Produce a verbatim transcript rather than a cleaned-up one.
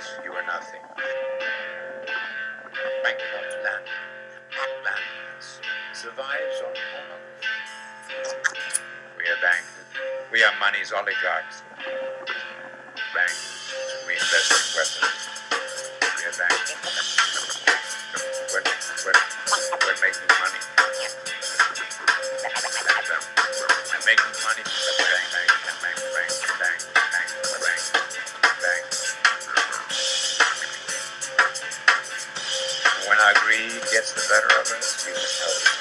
you are nothing. Bankrupt land, landmass, survives on pornography. We are bankers. We are money's oligarchs. Bankers. We invest in weapons. We are bankers. We're, we're, we're making money. We're making money from the bank, bank, bank, bank, bank, bank, bank, bank. When our greed gets the better of us, we must help